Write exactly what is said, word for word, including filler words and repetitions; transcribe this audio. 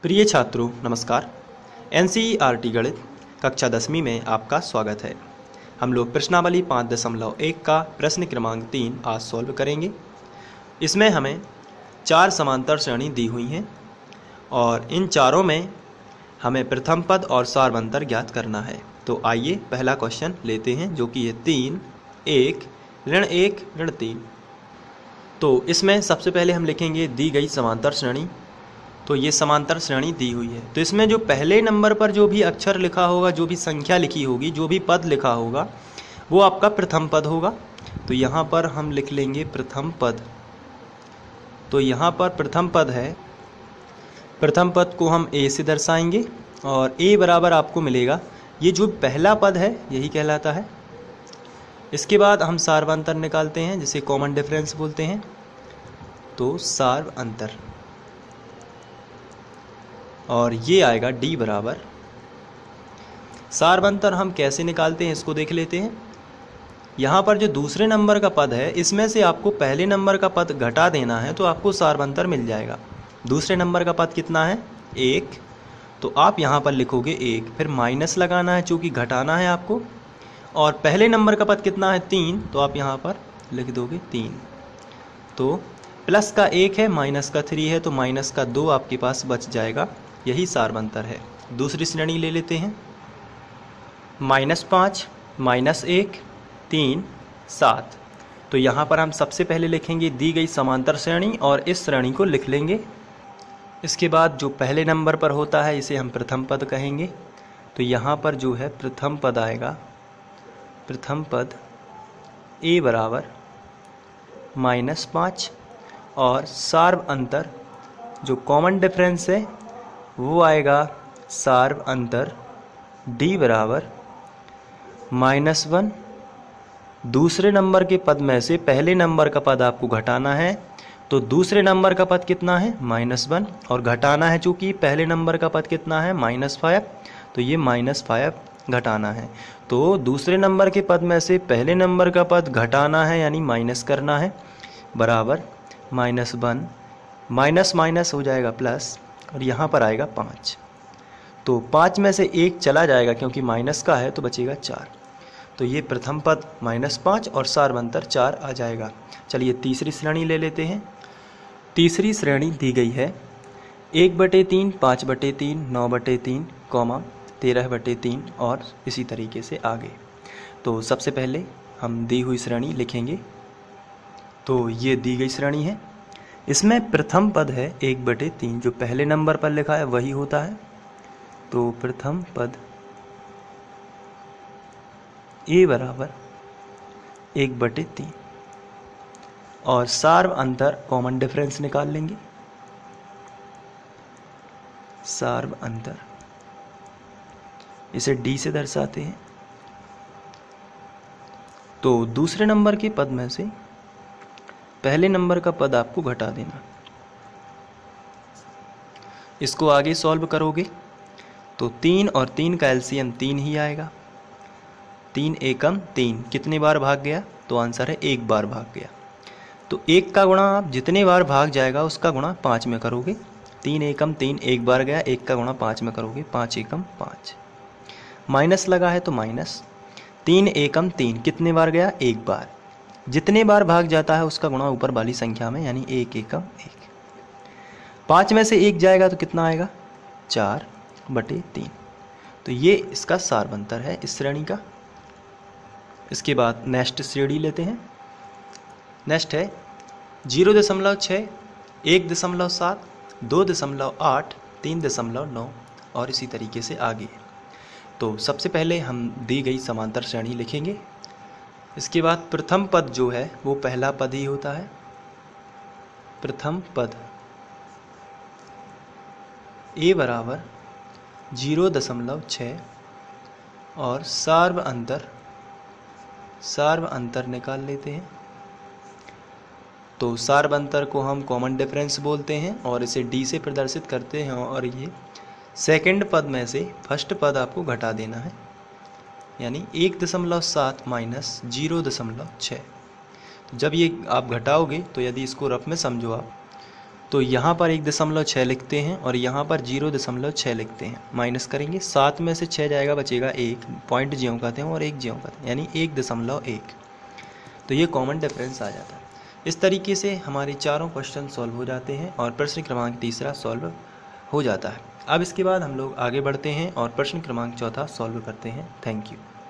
प्रिय छात्रों नमस्कार। N C E R T गणित कक्षा दसवीं में आपका स्वागत है। हम लोग प्रश्नावली पाँच दशमलव एक का प्रश्न क्रमांक तीन आज सॉल्व करेंगे। इसमें हमें चार समांतर श्रेणी दी हुई हैं और इन चारों में हमें प्रथम पद और सार्वंतर ज्ञात करना है। तो आइए पहला क्वेश्चन लेते हैं, जो कि है तीन एक ऋण एक ऋण तीन। तो इसमें सबसे पहले हम लिखेंगे दी गई समांतर श्रेणी। तो ये समांतर श्रेणी दी हुई है, तो इसमें जो पहले नंबर पर जो भी अक्षर लिखा होगा, जो भी संख्या लिखी होगी, जो भी पद लिखा होगा, वो आपका प्रथम पद होगा। तो यहाँ पर हम लिख लेंगे प्रथम पद। तो यहाँ पर प्रथम पद है, प्रथम पद को हम ए से दर्शाएंगे और ए बराबर आपको मिलेगा, ये जो पहला पद है यही कहलाता है। इसके बाद हम सार्वंतर निकालते हैं, जिसे कॉमन डिफरेंस बोलते हैं। तो सार्वंतर, और ये आएगा डी बराबर। सार्वंतर हम कैसे निकालते हैं इसको देख लेते हैं। यहाँ पर जो दूसरे नंबर का पद है, इसमें से आपको पहले नंबर का पद घटा देना है, तो आपको सार्वंतर मिल जाएगा। दूसरे नंबर का पद कितना है? एक। तो आप यहाँ पर लिखोगे एक, फिर माइनस लगाना है चूँकि घटाना है आपको। और पहले नंबर का पद कितना है? तीन। तो आप यहाँ पर लिख दोगे तीन। तो प्लस का एक है, माइनस का थ्री है, तो माइनस का दो आपके पास बच जाएगा। यही सार्वंतर है। दूसरी श्रेणी ले लेते हैं। माइनस पाँच माइनस एक तीन सात। तो यहाँ पर हम सबसे पहले लिखेंगे दी गई समांतर श्रेणी और इस श्रेणी को लिख लेंगे। इसके बाद जो पहले नंबर पर होता है इसे हम प्रथम पद कहेंगे। तो यहाँ पर जो है प्रथम पद आएगा, प्रथम पद ए बराबर माइनस पाँच और सार्वंतर जो कॉमन डिफरेंस है वो आएगा सार्वंतर डी बराबर माइनस वन। दूसरे नंबर के पद में से पहले नंबर का पद आपको घटाना है, तो दूसरे नंबर का पद कितना है? Minus one. और घटाना है चूँकि पहले नंबर का पद कितना है? Minus five. तो ये माइनस फाइव घटाना है। तो दूसरे नंबर के पद में से पहले नंबर का पद घटाना है, यानी माइनस करना है, बराबर माइनस वन। माइनस माइनस हो जाएगा प्लस, और यहाँ पर आएगा पाँच। तो पाँच में से एक चला जाएगा क्योंकि माइनस का है, तो बचेगा चार। तो ये प्रथम पद माइनस पाँच और सार्वंतर चार आ जाएगा। चलिए तीसरी श्रेणी ले लेते हैं। तीसरी श्रेणी दी गई है एक बटे तीन, पाँच बटे तीन, नौ बटे तीन, कॉमा तेरह बटे तीन और इसी तरीके से आगे। तो सबसे पहले हम दी हुई श्रेणी लिखेंगे। तो ये दी गई श्रेणी है, इसमें प्रथम पद है एक बटे तीन, जो पहले नंबर पर लिखा है वही होता है। तो प्रथम पद ए बराबर एक बटे तीन और सार्वंतर कॉमन डिफरेंस निकाल लेंगे। सार्वंतर इसे डी से दर्शाते हैं। तो दूसरे नंबर के पद में से पहले नंबर का पद आपको घटा देना। इसको आगे सॉल्व करोगे तो तीन और तीन का एलसीएम तीन ही आएगा। तीन एकम तीन, कितने बार भाग गया? तो आंसर है एक बार भाग गया। तो एक का गुणा आप जितने बार भाग जाएगा उसका गुणा पाँच में करोगे। तीन एकम तीन, एक बार गया, एक का गुणा पाँच में करोगे, पाँच एकम पाँच। माइनस लगा है तो माइनस। तीन एकम तीन, कितने बार गया? एक बार। जितने बार भाग जाता है उसका गुणा ऊपर वाली संख्या में, यानी एक एकम एक। पाँच में से एक जाएगा तो कितना आएगा? चार बटे तीन। तो ये इसका सार्वंतर है इस श्रेणी का। इसके बाद नेक्स्ट श्रेणी लेते हैं। नेक्स्ट है जीरो दशमलव छः, एक दशमलव सात, दो दशमलव आठ, तीन दशमलव नौ और इसी तरीके से आगे। तो सबसे पहले हम दी गई समांतर श्रेणी लिखेंगे। इसके बाद प्रथम पद जो है वो पहला पद ही होता है। प्रथम पद ए बराबर जीरो दशमलव छः और सार्वंतर सार्वंतर निकाल लेते हैं। तो सार्वंतर को हम कॉमन डिफरेंस बोलते हैं और इसे डी से प्रदर्शित करते हैं। और ये सेकंड पद में से फर्स्ट पद आपको घटा देना है, यानी एक दशमलव सात माइनस जीरो दशमलव छः। जब ये आप घटाओगे तो यदि इसको रफ में समझो आप, तो यहाँ पर एक दशमलव छः लिखते हैं और यहाँ पर जीरो दशमलव छः लिखते हैं, माइनस करेंगे, सात में से छः जाएगा, बचेगा एक, पॉइंट ज्यों कहते हैं और एक ज्यों कहते हैं, यानी एक दशमलव एक। तो ये कॉमन डिफरेंस आ जाता है। इस तरीके से हमारे चारों क्वेश्चन सॉल्व हो जाते हैं और प्रश्न क्रमांक तीसरा सॉल्व हो जाता है। अब इसके बाद हम लोग आगे बढ़ते हैं और प्रश्न क्रमांक चौथा सॉल्व करते हैं। Thank you.